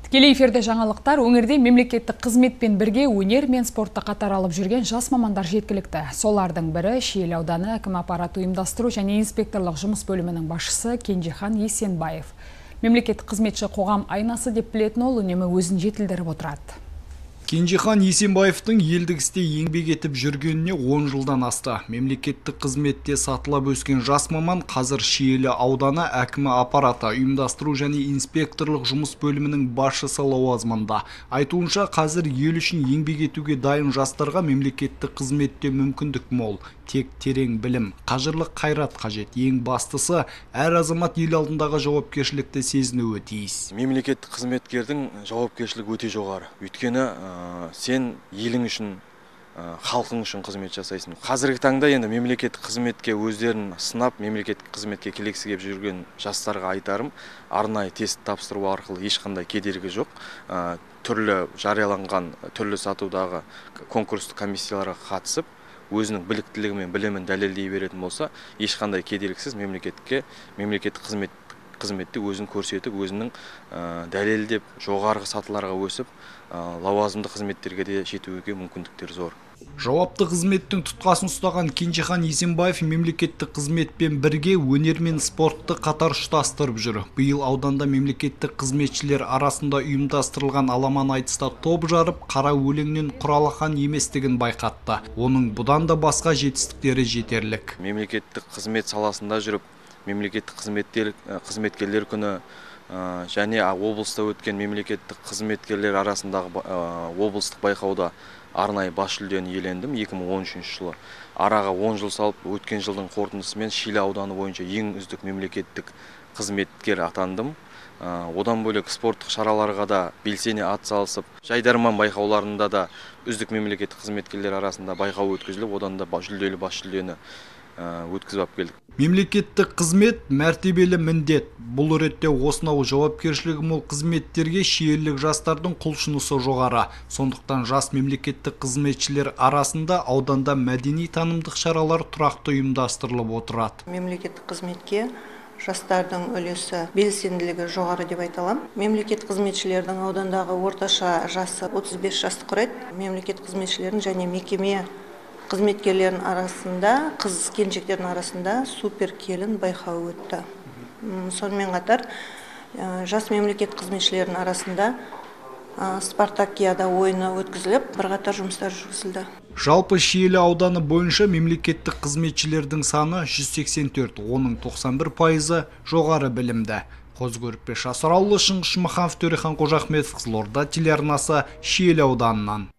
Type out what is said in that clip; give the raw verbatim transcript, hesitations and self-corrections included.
Тікелей эфирде жаңалықтар, өңірде мемлекеттік қызметпен бірге өнер мен спортты қатар алып жүрген жас мамандар жеткілікті. Солардың бірі Шиелі ауданы әкім аппарат ұйымдастыру және инспекторлық жұмыс бөлімінің басшысы Кенжехан Есенбаев. Мемлекеттік қызметші қоғам айнасы деп білетін ол үнемі өзін жетілдіріп отырады. Кенжехан Есенбаевтың елдік істе еңбек етіп жүргеніне он жылдан асты. Мемлекеттік қызметте сатылап өскен жас маман қазір Шиелі ауданы әкімі аппараты ұйымдастыру және инспекторлық жұмыс бөлімінің басшысы лауазымында. Айтуынша қазір ел үшін еңбек етуге дайын жастарға мемлекеттік қызметте мүмкіндік мол. Тек терең білім, қажырлы қайрат қажет. Ең бастысы, әр азамат ел алдындағы жауапкершілікті сезінуі тиіс. Мемлекеттік қызметкердің жауапкершілігі өте жоғары. Өйткені сен елің үшін, халқың үшін қызмет жасайсың. Қазіргі таңда енді мемлекеттік қызметке өздерін сынап, мемлекеттік қызметке келексі кеп жүрген жастарға айтарым, арнайы тест тапсыру арқылы ешқандай кедергі жоқ. Түрлі жарияланған, түрлі сатудағы конкурстық комиссияларға қатысып, өзінің біліктілігі мен білімін дәлелдей беретін болса, ешқандай кедергісіз мемлекетке, мемлекеттік қызмет қызметте өзін көрсетіп, өзінің дәлелдеп, жоғарғы сатыларға өсіп, лауазымды қызметтерге де жетуге мүмкіндіктер зор. Жауапты қызметтің тұтқасын ұстаған Кенжехан Есенбаев мемлекеттік қызметпен бірге өнер мен спортты қатар ұштастырып жүр. Биыл ауданда мемлекеттік қызметшілер арасында ұйымдастырылған аламан айтыста топ жарып, қара өлеңнен құралақан еместігін байқатты. Оның бұдан да басқа жетістіктері жетерлік. Мемлекеттік қызмет саласында жүріп, мемлекеттік қызметкерлер күні және облыста өткен мемлекеттік қызметкерлер арасындағы облыстық байқауда арнайы бас жүлдені иелендім екі мың он үшінші жылы. Араға он жыл салып, өткен жылдың қорытындысымен Шиелі ауданы бойынша ең үздік мемлекеттік қызметкер атандым. Одан бөлек спорттық шараларға да белсене атсалысып, жайдарман байқауларында да үздік мемлекеттік қызметкерлер арасында байқау өткізіліп, одан да жүлделі бас жүлдені өткізіп алып келдік. Мемлекеттік қызмет мәртебелі міндет. Бұл ретте осынау жауапкершілігі мол қызметтерге шиелілік жастардың құлшынысы жоғары. Сондықтан жас мемлекеттік қызметшілер арасында ауданда мәдени танымдық шаралар тұрақты ұйымдастырылып отырады. Мемлекеттік қызметке жастардың үлесі белсенділігі жоғары деп айталам. Мемлекеттік қызметшілердің аудандағы орташа жасы отыз бес жасты құрайды. Мемлекеттік қызметшілердің және мекеме қызметкерлердің арасында, қыз келіншектердің арасында супер келін байқауы өтті. Сонымен қатар жас мемлекеттік қызметшілердің арасында спартакиада ойыны өткізіліп, бірқатар жұмыстар жүргізілді. Жалпы Шиелі ауданы бойынша мемлекеттік қызметшілердің саны жүз сексен төрт, оның тоқсан бір пайызы жоғары білімді. Қозы-Көрпеш Асыраулы, Шыңғыш Маханов, Төрехан Қожахметов, Қызылорда телеарнасы, Шиелі ауданынан.